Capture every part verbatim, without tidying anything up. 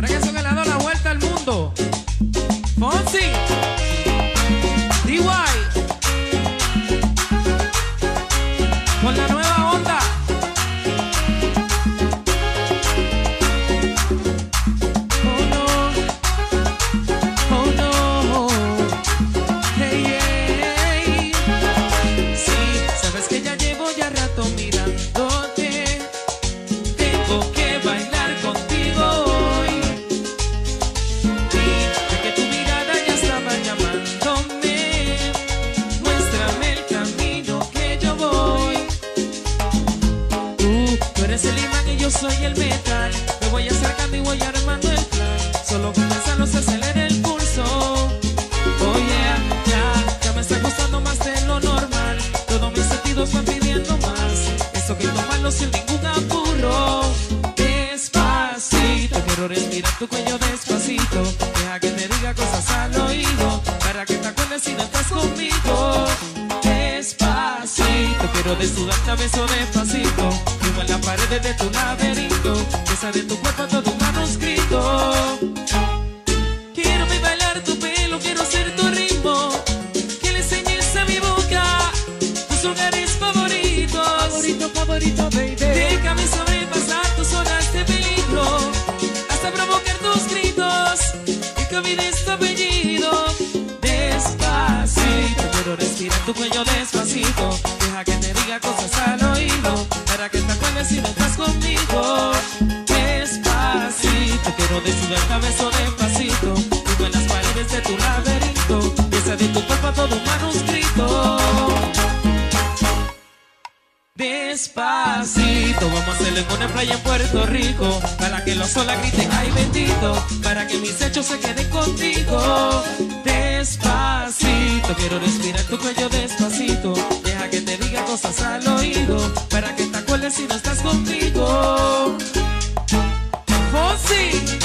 Para que eso que le ha dado la vuelta al mundo. Fonsi, D Y, con la nueva onda. Oh no, oh no, hey, hey. Sí, sabes que ya llevo ya rato mirándote. Tengo que bailar contigo hoy. Y que tu mirada ya estaba llamándome. Muéstrame el camino que yo voy. Tú, tú eres el imán y yo soy el metal. Me voy acercando y voy armando el plan. Solo con pensarlo se acelera el pulso. Oh yeah, ya, ya me está gustando más de lo normal. Todos mis sentidos van pidiendo más. Eso que tomarlo sin ningún apuro. Despacito, quiero respirar tu cuello despacito. Deja que te diga cosas al oído, para que te acuerdes si no estás conmigo. Despacito, quiero desnudarte a beso despacito. Vivo en las paredes de tu laberinto. Esa de tu cuerpo todo un manuscrito. Quiero ver bailar tu pelo, quiero ser tu ritmo. Que le enseñes a mi boca tus lugares favoritos. Favorito, favorito, baby. Déjame sobrepasar tus horas de peligro, hasta provocar tus gritos y que olvides tu apellido. Despacito, quiero respirar tu cuello despacito. Deja que te diga cosas al oído, para que te acuerdes si no estás conmigo. Despacito, quiero desnudarte a beso despacito. Vivo en las paredes de tu laberinto. Esa de tu cuerpo todo un manuscrito. Despacito, vamos a hacerlo en una playa en Puerto Rico, para que los solas griten ay bendito, para que mis hechos se queden contigo. Despacito, quiero respirar tu cuello despacito. Deja que te diga cosas al oído, para que te acuerdes si no estás conmigo. Fonsi.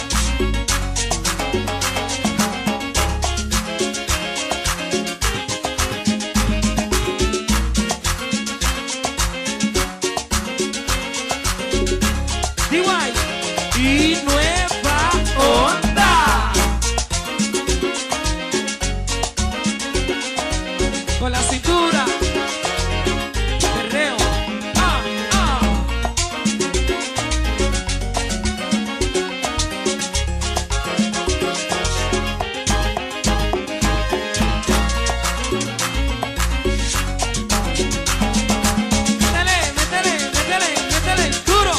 Y nueva onda. Con la cintura. Perreo. Ah, ah. Métele, métele, métele, métele. Duro.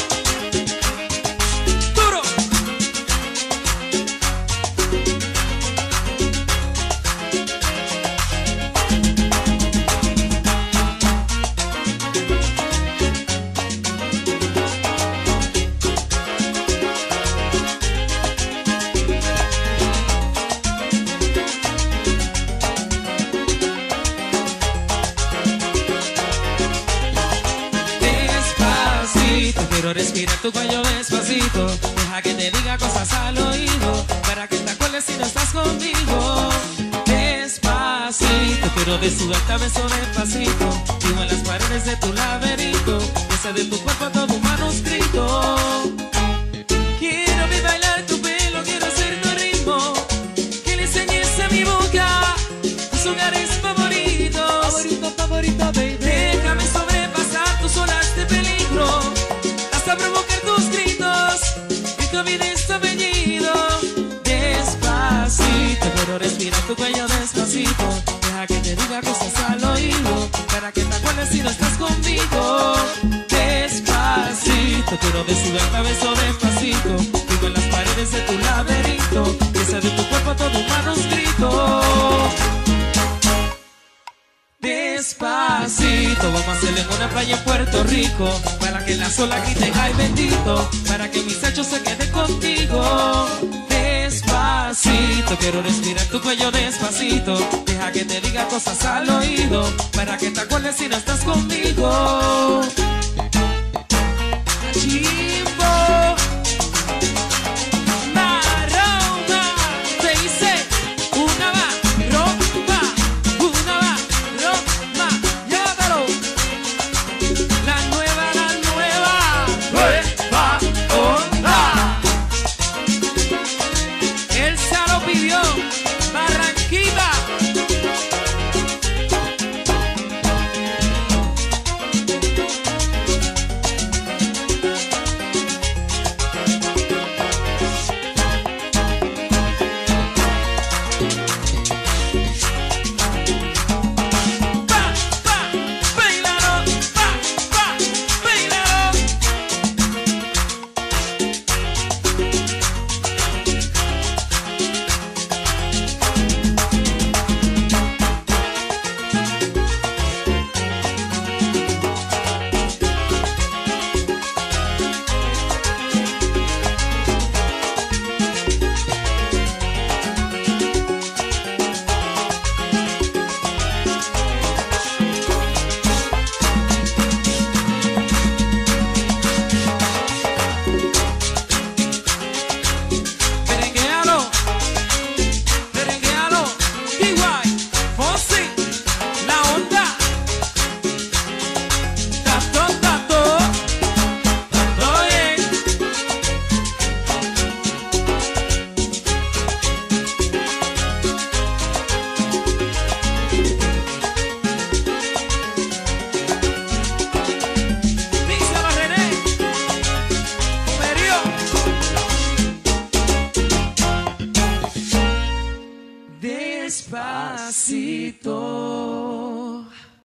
Quiero respirar tu cuello despacito. Deja que te diga cosas al oído, para que te acuerdes si no estás conmigo. Despacito, quiero desnudarte a beso despacito. Vivo en las paredes de tu laberinto. Esa de tu cuerpo todo un manuscrito. Quiero ver bailar tu pelo, quiero ser tu ritmo. Que le enseñes a mi boca tus lugares favoritos. Favorito, favorito, baby. Déjame sobrepasar tus olas de peligro, hasta provocar tus gritos y que olvides tu apellido. Despacito, quiero respirar tu cuello despacito. Deja que te diga cosas al oído, para que te acuerdes si no estás conmigo. Despacito, quiero desnudarte a beso despacito. Vivo en las paredes de tu laberinto. Esa de tu cuerpo todo un manuscrito. Despacito, vamos a hacerlo en una playa en Puerto Rico, para que las olas griten ay bendito, para que mis hechos se queden contigo. Despacito, quiero respirar tu cuello despacito. Deja que te diga cosas al oído, para que te acuerdes si no estás conmigo.